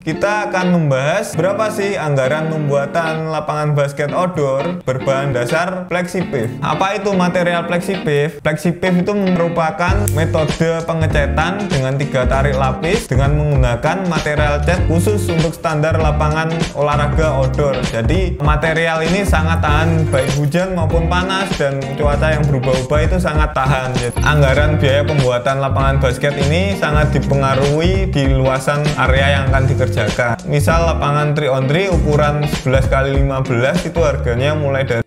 Kita akan membahas berapa sih anggaran pembuatan lapangan basket outdoor berbahan dasar FlexiPave. Apa itu material FlexiPave? FlexiPave itu merupakan metode pengecatan dengan 3 tarik lapis dengan menggunakan material cat khusus untuk standar lapangan olahraga outdoor. Jadi material ini sangat tahan baik hujan maupun panas dan cuaca yang berubah-ubah itu sangat tahan. Jadi, anggaran biaya pembuatan lapangan basket ini sangat dipengaruhi di luasan area yang akan dikerjakan. Misal lapangan 3-on-3 ukuran 11x15 itu harganya mulai dari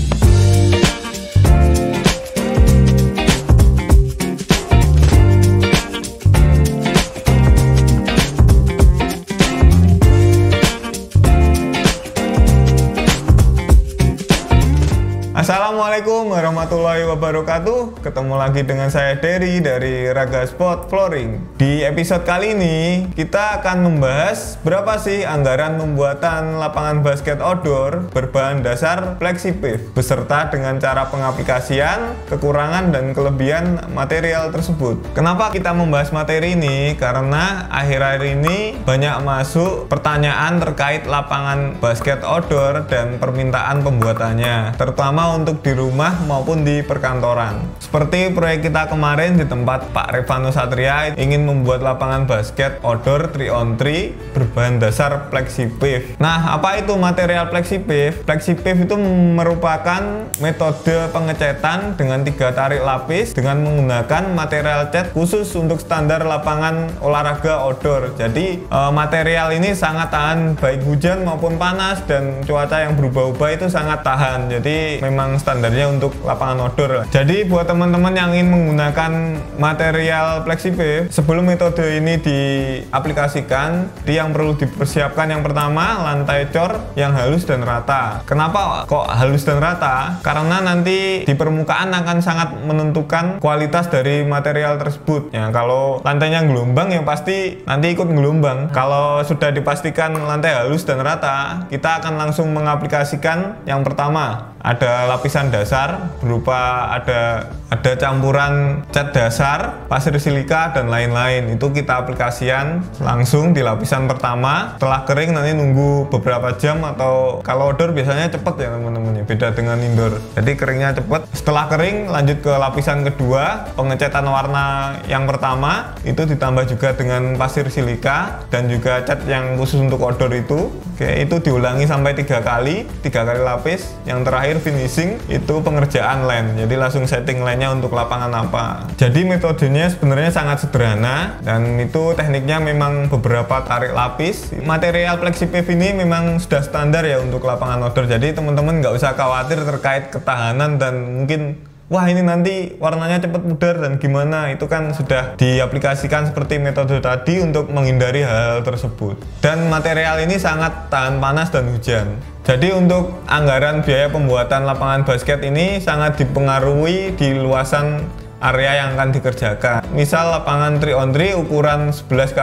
Assalamualaikum warahmatullahi wabarakatuh. Ketemu lagi dengan saya Dery dari Raga Sport Flooring. Di episode kali ini kita akan membahas berapa sih anggaran pembuatan lapangan basket outdoor berbahan dasar FlexiPave beserta dengan cara pengaplikasian, kekurangan dan kelebihan material tersebut. Kenapa kita membahas materi ini? Karena akhir-akhir ini banyak masuk pertanyaan terkait lapangan basket outdoor dan permintaan pembuatannya, terutama untuk di rumah maupun di perkantoran. Seperti proyek kita kemarin di tempat Pak Revano Satria ingin membuat lapangan basket outdoor 3-on-3 berbahan dasar FlexiPave. Nah, apa itu material FlexiPave? FlexiPave itu merupakan metode pengecatan dengan 3 tarik lapis dengan menggunakan material cat khusus untuk standar lapangan olahraga outdoor. Jadi material ini sangat tahan baik hujan maupun panas dan cuaca yang berubah-ubah itu sangat tahan. Jadi memang standarnya untuk lapangan outdoor. Jadi buat teman-teman yang ingin menggunakan material FlexiPave, sebelum metode ini diaplikasikan, yang perlu dipersiapkan yang pertama lantai cor yang halus dan rata. Kenapa kok halus dan rata? Karena nanti di permukaan akan sangat menentukan kualitas dari material tersebut. Ya, kalau lantainya gelombang ya pasti nanti ikut gelombang. Kalau sudah dipastikan lantai halus dan rata, kita akan langsung mengaplikasikan yang pertama. Ada lapisan dasar berupa ada campuran cat dasar, pasir silika dan lain-lain. Itu kita aplikasian langsung di lapisan pertama. Setelah kering nanti nunggu beberapa jam, atau kalau outdoor biasanya cepet ya teman-teman, beda dengan indoor. Jadi keringnya cepet. Setelah kering lanjut ke lapisan kedua, pengecatan warna yang pertama itu ditambah juga dengan pasir silika dan juga cat yang khusus untuk outdoor itu. Oke, itu diulangi sampai 3 kali lapis. Yang terakhir finishing itu pengerjaan lane, jadi langsung setting lane-nya untuk lapangan apa. Jadi metodenya sebenarnya sangat sederhana dan itu tekniknya memang beberapa tarik lapis. Material FlexiPave ini memang sudah standar ya untuk lapangan outdoor, jadi teman-teman nggak usah khawatir terkait ketahanan dan mungkin wah ini nanti warnanya cepat pudar dan gimana. Itu kan sudah diaplikasikan seperti metode tadi untuk menghindari hal-hal tersebut. Dan material ini sangat tahan panas dan hujan. Jadi untuk anggaran biaya pembuatan lapangan basket ini sangat dipengaruhi di luasan area yang akan dikerjakan. Misal lapangan 3-on-3 ukuran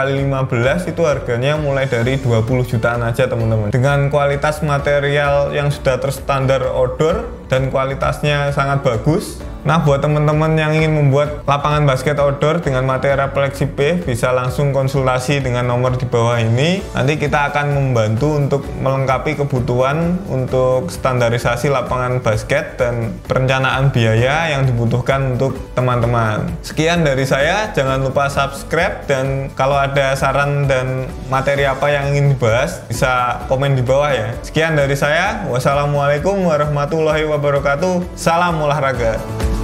11x15 itu harganya mulai dari 20 jutaan aja teman-teman. Dengan kualitas material yang sudah terstandar outdoor dan kualitasnya sangat bagus. Nah, buat teman-teman yang ingin membuat lapangan basket outdoor dengan material FlexiPave bisa langsung konsultasi dengan nomor di bawah ini. Nanti kita akan membantu untuk melengkapi kebutuhan untuk standarisasi lapangan basket dan perencanaan biaya yang dibutuhkan untuk teman-teman. Sekian dari saya, jangan lupa subscribe dan kalau ada saran dan materi apa yang ingin dibahas bisa komen di bawah ya. Sekian dari saya, wassalamualaikum warahmatullahi wabarakatuh. Salam olahraga.